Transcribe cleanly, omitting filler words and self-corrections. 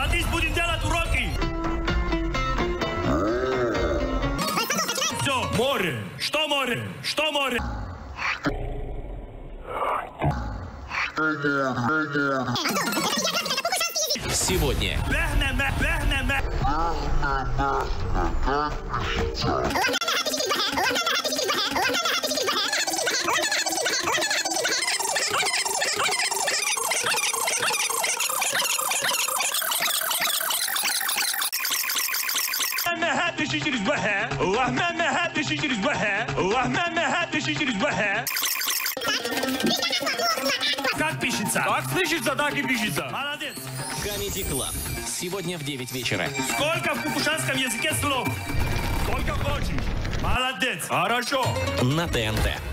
Садись, будем делать уроки. Все, море. Что море? Что море? Сегодня. Как пишется? Как слышится, так и пишется. Молодец. Comedy Club. Сегодня в 9 вечера. Сколько в кукушанском языке слов? Сколько хочешь. Молодец. Хорошо. На ТНТ.